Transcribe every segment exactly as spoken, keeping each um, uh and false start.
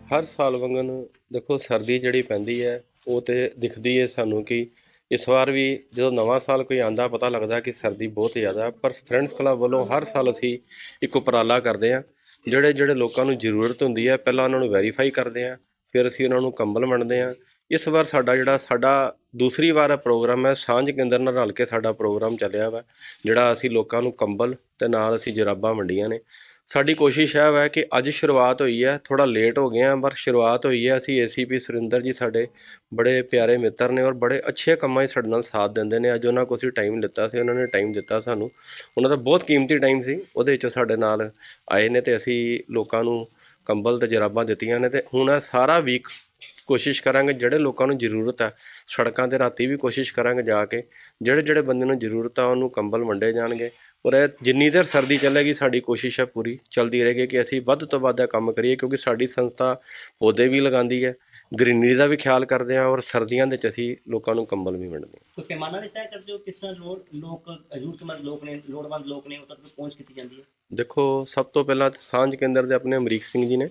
हर साल वंगन देखो सर्दी जिहड़ी पैंदी है वो तो दिखदी है सानू कि इस बार भी जो नवा साल कोई आंदा पता लगदा कि सर्दी बहुत ज़्यादा है। पर फ्रेंड्स क्लब वालों हर साल असी एक उपराला करते हैं, ਜਿਹੜੇ ਜਿਹੜੇ ਲੋਕਾਂ ਨੂੰ ਜ਼ਰੂਰਤ ਹੁੰਦੀ ਹੈ ਪਹਿਲਾਂ ਉਹਨਾਂ ਨੂੰ ਵੈਰੀਫਾਈ ਕਰਦੇ ਹਾਂ, ਫਿਰ ਅਸੀਂ ਉਹਨਾਂ ਨੂੰ ਕੰਬਲ ਵੰਡਦੇ ਹਾਂ। ਇਸ ਵਾਰ ਸਾਡਾ ਜਿਹੜਾ ਸਾਡਾ ਦੂਸਰੀ ਵਾਰ ਪ੍ਰੋਗਰਾਮ ਹੈ ਸਾਂਝ ਕੇਂਦਰ ਨਾਲ ਰਲ ਕੇ ਸਾਡਾ ਪ੍ਰੋਗਰਾਮ ਚੱਲਿਆ ਵਾ, ਜਿਹੜਾ ਅਸੀਂ ਲੋਕਾਂ ਨੂੰ ਕੰਬਲ ਤੇ ਨਾਲ ਅਸੀਂ ਜਰਾਬਾਂ ਵੰਡੀਆਂ ਨੇ। ਸਾਡੀ ਕੋਸ਼ਿਸ਼ ਇਹ ਹੈ ਕਿ ਅੱਜ ਸ਼ੁਰੂਆਤ ਹੋਈ ਹੈ, ਥੋੜਾ ਲੇਟ ਹੋ ਗਏ ਹਾਂ ਪਰ ਸ਼ੁਰੂਆਤ ਹੋਈ ਹੈ। ਅਸੀਂ ਏਸੀਪੀ ਸੁਰਿੰਦਰ ਜੀ ਸਾਡੇ ਬੜੇ ਪਿਆਰੇ ਮਿੱਤਰ ਨੇ ਔਰ ਬੜੇ ਅੱਛੇ ਕੰਮਾਂ 'ਚ ਸਾਡੇ ਨਾਲ ਸਾਥ ਦਿੰਦੇ ਨੇ। ਅੱਜ ਉਹਨਾਂ ਕੋਲ ਅਸੀਂ ਟਾਈਮ ਲਿੱਤਾ ਸੀ, ਉਹਨਾਂ ਨੇ ਟਾਈਮ ਦਿੱਤਾ ਸਾਨੂੰ, ਉਹਨਾਂ ਦਾ ਬਹੁਤ ਕੀਮਤੀ ਟਾਈਮ ਸੀ, ਉਹਦੇ ਵਿੱਚ ਸਾਡੇ ਨਾਲ ਆਏ ਨੇ ਤੇ ਅਸੀਂ ਲੋਕਾਂ ਨੂੰ ਕੰਬਲ ਤੇ ਜਰਾਬਾਂ ਦਿੱਤੀਆਂ ਨੇ। ਤੇ ਹੁਣ ਇਹ ਸਾਰਾ ਵੀਕ ਕੋਸ਼ਿਸ਼ ਕਰਾਂਗੇ ਜਿਹੜੇ ਲੋਕਾਂ ਨੂੰ ਜ਼ਰੂਰਤ ਹੈ ਸੜਕਾਂ 'ਤੇ ਰਾਤੀ ਵੀ ਕੋਸ਼ਿਸ਼ ਕਰਾਂਗੇ ਜਾ ਕੇ ਜਿਹੜੇ ਜਿਹੜੇ ਬੰਦੇ ਨੂੰ ਜ਼ਰੂਰਤ ਆ ਉਹਨੂੰ ਕੰਬਲ ਵੰਡੇ ਜਾਣਗੇ। ਔਰ ਇਹ ਜਿੰਨੀ ਦੇਰ ਸਰਦੀ ਚੱਲੇਗੀ ਸਾਡੀ ਕੋਸ਼ਿਸ਼ ਹੈ ਪੂਰੀ ਚੱਲਦੀ ਰਹੇਗੀ ਕਿ ਅਸੀਂ ਵੱਧ ਤੋਂ ਵੱਧ ਇਹ ਕੰਮ ਕਰੀਏ, ਕਿਉਂਕਿ ਸਾਡੀ ਸੰਸਥਾ ਪੌਦੇ ਵੀ ਲਗਾਉਂਦੀ ਹੈ, ਗ੍ਰੀਨਰੀ ਦਾ ਵੀ ਖਿਆਲ ਕਰਦੇ ਹਾਂ ਔਰ ਸਰਦੀਆਂ ਦੇ ਵਿੱਚ ਅਸੀਂ ਲੋਕਾਂ ਨੂੰ ਕੰਬਲ ਵੀ ਵੰਡਦੇ ਹਾਂ। ਕੋਈ ਪੈਮਾਨਾ ਵੀ ਤੈਅ ਕਰਦੇ ਹੋ ਕਿਸ ਤਰ੍ਹਾਂ ਲੋੜ ਲੋਕ ਜ਼ਰੂਰਤਮੰਦ ਲੋਕ ਨੇ ਲੋੜਵੰਦ ਲੋਕ ਨੇ ਉਹਨਾਂ ਤੱਕ ਪਹੁੰਚ ਕੀਤੀ ਜਾਂਦੀ ਹੈ? ਦੇਖੋ ਸਭ ਤੋਂ ਪਹਿਲਾਂ ਤਾਂ ਸਾਂਝ ਕੇਂਦਰ ਦੇ ਆਪਣੇ ਅਮਰੀਕ ਸਿੰਘ ਜੀ ਨੇ,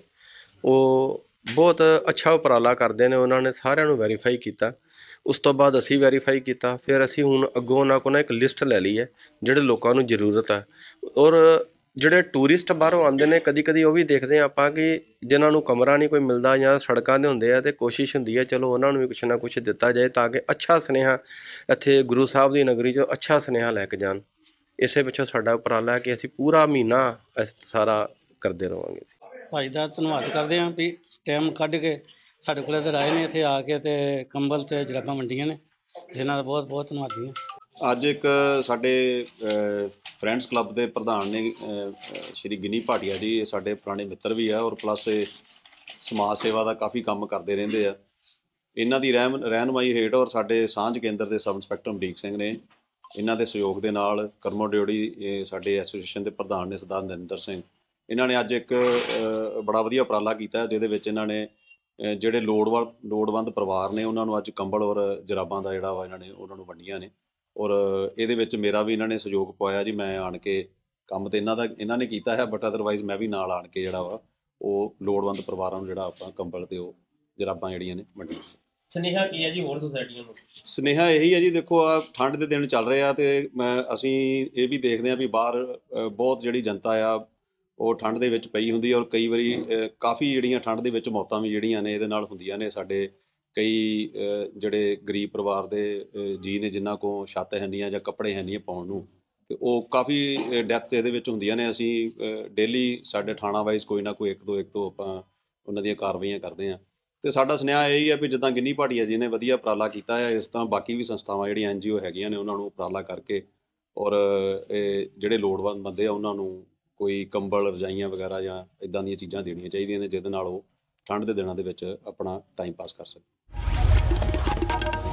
ਉਹ ਬਹੁਤ ਅੱਛਾ ਉਪਰਾਲਾ ਕਰਦੇ ਨੇ। ਉਹਨਾਂ ਨੇ ਸਾਰਿਆਂ ਨੂੰ ਵੈਰੀਫਾਈ ਕੀਤਾ, ਉਸ ਤੋਂ ਬਾਅਦ ਅਸੀਂ ਵੈਰੀਫਾਈ ਕੀਤਾ, ਫਿਰ ਅਸੀਂ ਹੁਣ ਅੱਗੋਂ ਉਹਨਾਂ ਕੋਲ ਨਾ ਇੱਕ ਲਿਸਟ ਲੈ ਲਈ ਹੈ ਜਿਹੜੇ ਲੋਕਾਂ ਨੂੰ ਜ਼ਰੂਰਤ ਹੈ। ਔਰ ਜਿਹੜੇ ਟੂਰਿਸਟ ਬਾਹਰੋਂ ਆਉਂਦੇ ਨੇ ਕਦੀ ਕਦੀ ਉਹ ਵੀ ਦੇਖਦੇ ਹਾਂ ਆਪਾਂ ਕਿ ਜਿਨ੍ਹਾਂ ਨੂੰ ਕਮਰਾ ਨਹੀਂ ਕੋਈ ਮਿਲਦਾ ਜਾਂ ਸੜਕਾਂ 'ਤੇ ਹੁੰਦੇ ਆ, ਅਤੇ ਕੋਸ਼ਿਸ਼ ਹੁੰਦੀ ਹੈ ਚਲੋ ਉਹਨਾਂ ਨੂੰ ਵੀ ਕੁਛ ਨਾ ਕੁਛ ਦਿੱਤਾ ਜਾਏ ਤਾਂ ਕਿ ਅੱਛਾ ਸੁਨੇਹਾ ਇੱਥੇ ਗੁਰੂ ਸਾਹਿਬ ਦੀ ਨਗਰੀ 'ਚੋਂ ਅੱਛਾ ਸੁਨੇਹਾ ਲੈ ਕੇ ਜਾਣ। ਇਸੇ ਪਿੱਛੋਂ ਸਾਡਾ ਉਪਰਾਲਾ ਹੈ ਕਿ ਅਸੀਂ ਪੂਰਾ ਮਹੀਨਾ ਇਸ ਸਾਰਾ ਕਰਦੇ ਰਹਾਂਗੇ। ਭਾਈ ਦਾ ਧੰਨਵਾਦ ਕਰਦੇ ਹਾਂ ਵੀ ਟਾਈਮ ਕੱਢ ਕੇ ਸਾਡੇ ਕੋਲ ਇੱਧਰ ਆਏ ਨੇ, ਇੱਥੇ ਆ ਕੇ ਤੇ ਕੰਬਲ ਤੇ ਜਰਾਬਾਂ ਵੰਡੀਆਂ ਨੇ, ਜਿਨ੍ਹਾਂ ਦਾ ਬਹੁਤ ਬਹੁਤ ਧੰਨਵਾਦੀ ਹਾਂ। ਅੱਜ ਇੱਕ ਸਾਡੇ ਫਰੈਂਡਸ ਕਲੱਬ ਦੇ ਪ੍ਰਧਾਨ ਨੇ ਸ਼੍ਰੀ ਗਿਨੀ ਭਾਟੀਆ ਜੀ, ਇਹ ਸਾਡੇ ਪੁਰਾਣੇ ਮਿੱਤਰ ਵੀ ਆ ਔਰ ਪਲੱਸ ਇਹ ਸਮਾਜ ਸੇਵਾ ਦਾ ਕਾਫੀ ਕੰਮ ਕਰਦੇ ਰਹਿੰਦੇ ਆ। ਇਹਨਾਂ ਦੀ ਰਹਿਮ ਰਹਿਨੁਮਾਈ ਹੇਠ ਔਰ ਸਾਡੇ ਸਾਂਝ ਕੇਂਦਰ ਦੇ ਸਬ ਇੰਸਪੈਕਟਰ ਅਮਰੀਕ ਸਿੰਘ ਨੇ, ਇਹਨਾਂ ਦੇ ਸਹਿਯੋਗ ਦੇ ਨਾਲ ਕਰਮੋ ਡਿਓੜੀ ਸਾਡੇ ਐਸੋਸੀਏਸ਼ਨ ਦੇ ਪ੍ਰਧਾਨ ਨੇ ਸਰਦਾਰ ਨਰਿੰਦਰ ਸਿੰਘ, ਇਹਨਾਂ ਨੇ ਅੱਜ ਇੱਕ ਬੜਾ ਵਧੀਆ ਉਪਰਾਲਾ ਕੀਤਾ ਜਿਹਦੇ ਵਿੱਚ ਇਹਨਾਂ ਨੇ ਜਿਹੜੇ ਲੋੜਵੰਦ ਲੋੜਵੰਦ ਪਰਿਵਾਰ ਨੇ ਉਹਨਾਂ ਨੂੰ ਅੱਜ ਕੰਬਲ ਔਰ ਜਰਾਬਾਂ ਦਾ ਜਿਹੜਾ ਵਾ ਇਹਨਾਂ ਨੇ ਉਹਨਾਂ ਨੂੰ ਵੰਡੀਆਂ ਨੇ। ਔਰ ਇਹਦੇ ਵਿੱਚ ਮੇਰਾ ਵੀ ਇਹਨਾਂ ਨੇ ਸਹਿਯੋਗ ਪਾਇਆ ਜੀ, ਮੈਂ ਆਣ ਕੇ ਕੰਮ ਤਾਂ ਇਹਨਾਂ ਦਾ ਇਹਨਾਂ ਨੇ ਕੀਤਾ ਹੈ ਬਟ ਅਦਰਵਾਈਜ਼ ਮੈਂ ਵੀ ਨਾਲ ਆਣ ਕੇ ਜਿਹੜਾ ਵਾ ਉਹ ਲੋੜਵੰਦ ਪਰਿਵਾਰਾਂ ਨੂੰ ਜਿਹੜਾ ਆਪਾਂ ਕੰਬਲ ਤੇ ਉਹ ਜਰਾਬਾਂ ਜਿਹੜੀਆਂ ਨੇ ਵੰਡੀਆਂ। ਸੁਨੇਹਾ ਕੀ ਹੈ ਜੀ ਹੋਰ ਸੁਸਾਇਟੀਆਂ ਨੂੰ? ਸੁਨੇਹਾ ਇਹੀ ਹੈ ਜੀ, ਦੇਖੋ ਆ ਠੰਡ ਦੇ ਦਿਨ ਚੱਲ ਰਹੇ ਆ ਅਤੇ ਮੈਂ ਅਸੀਂ ਇਹ ਵੀ ਦੇਖਦੇ ਹਾਂ ਵੀ ਬਾਹਰ ਬਹੁਤ ਜਿਹੜੀ ਜਨਤਾ ਆ ਉਹ ਠੰਡ ਦੇ ਵਿੱਚ ਪਈ ਹੁੰਦੀ ਔਰ ਕਈ ਵਾਰੀ ਕਾਫੀ ਜਿਹੜੀਆਂ ਠੰਡ ਦੇ ਵਿੱਚ ਮੌਤਾਂ ਵੀ ਜਿਹੜੀਆਂ ਨੇ ਇਹਦੇ ਨਾਲ ਹੁੰਦੀਆਂ ਨੇ। ਸਾਡੇ ਕਈ ਜਿਹੜੇ ਗਰੀਬ ਪਰਿਵਾਰ ਦੇ ਜੀ ਨੇ ਜਿਨ੍ਹਾਂ ਕੋਲ ਛੱਤ ਹੈ ਨਹੀਂ ਜਾਂ ਕੱਪੜੇ ਹੈ ਨਹੀਂ ਪਾਉਣ ਨੂੰ, ਅਤੇ ਉਹ ਕਾਫੀ ਡੈਥਸ ਇਹਦੇ ਵਿੱਚ ਹੁੰਦੀਆਂ ਨੇ। ਅਸੀਂ ਡੇਲੀ ਸਾਡੇ ਥਾਣਾ ਵਾਈਜ਼ ਕੋਈ ਨਾ ਕੋਈ ਇੱਕ ਦੋ ਇੱਕ ਤੋਂ ਆਪਾਂ ਉਹਨਾਂ ਦੀਆਂ ਕਾਰਵਾਈਆਂ ਕਰਦੇ ਹਾਂ। ਅਤੇ ਸਾਡਾ ਸੁਨੇਹਾ ਇਹੀ ਹੈ ਵੀ ਜਿੱਦਾਂ ਗਿਨੀ ਭਾਟੀਆ ਜੀ ਨੇ ਵਧੀਆ ਉਪਰਾਲਾ ਕੀਤਾ ਹੈ, ਇਸ ਤਰ੍ਹਾਂ ਬਾਕੀ ਵੀ ਸੰਸਥਾਵਾਂ ਜਿਹੜੀਆਂ ਐਨ ਜੀ ਓ ਹੈਗੀਆਂ ਨੇ ਉਹਨਾਂ ਨੂੰ ਉਪਰਾਲਾ ਕਰਕੇ ਔਰ ਇਹ ਜਿਹੜੇ ਲੋੜਵੰਦ ਬੰਦੇ ਆ ਉਹਨਾਂ ਨੂੰ ਕੋਈ ਕੰਬਲ ਰਜਾਈਆਂ ਵਗੈਰਾ ਜਾਂ ਇੱਦਾਂ ਦੀਆਂ ਚੀਜ਼ਾਂ ਦੇਣੀਆਂ ਚਾਹੀਦੀਆਂ ਨੇ ਜਿਹਦੇ ਨਾਲ ਉਹ ਠੰਡ ਦੇ ਦਿਨਾਂ ਦੇ ਵਿੱਚ ਆਪਣਾ ਟਾਈਮ ਪਾਸ ਕਰ ਸਕਣ।